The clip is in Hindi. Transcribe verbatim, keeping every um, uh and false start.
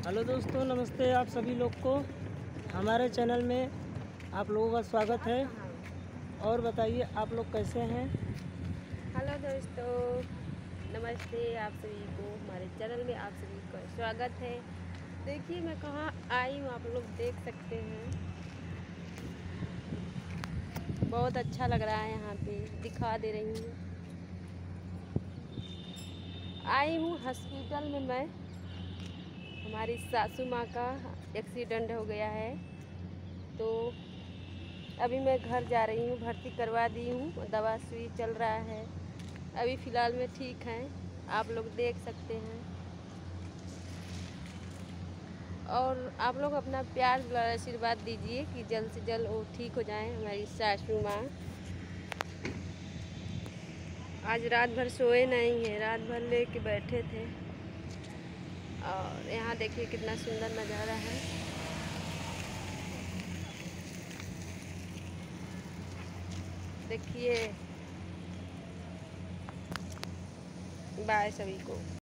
हेलो दोस्तों, नमस्ते आप सभी लोग को हमारे चैनल में आप लोगों का स्वागत है। और बताइए आप लोग कैसे हैं। हेलो दोस्तों, नमस्ते आप सभी को हमारे चैनल में आप सभी का स्वागत है। देखिए मैं कहाँ आई हूँ, आप लोग देख सकते हैं। बहुत अच्छा लग रहा है, यहाँ पे दिखा दे रही हूँ। आई हूँ हॉस्पिटल में। मैं हमारी सासू माँ का एक्सीडेंट हो गया है, तो अभी मैं घर जा रही हूँ। भर्ती करवा दी हूँ, दवा सुई चल रहा है। अभी फ़िलहाल में ठीक हैं, आप लोग देख सकते हैं। और आप लोग अपना प्यार दुलार आशीर्वाद दीजिए कि जल्द से जल्द वो ठीक हो जाएं, हमारी सासू माँ। आज रात भर सोए नहीं हैं, रात भर लेके बैठे थे। और यहाँ देखिए कितना सुंदर नज़ारा है। देखिए, बाय सभी को।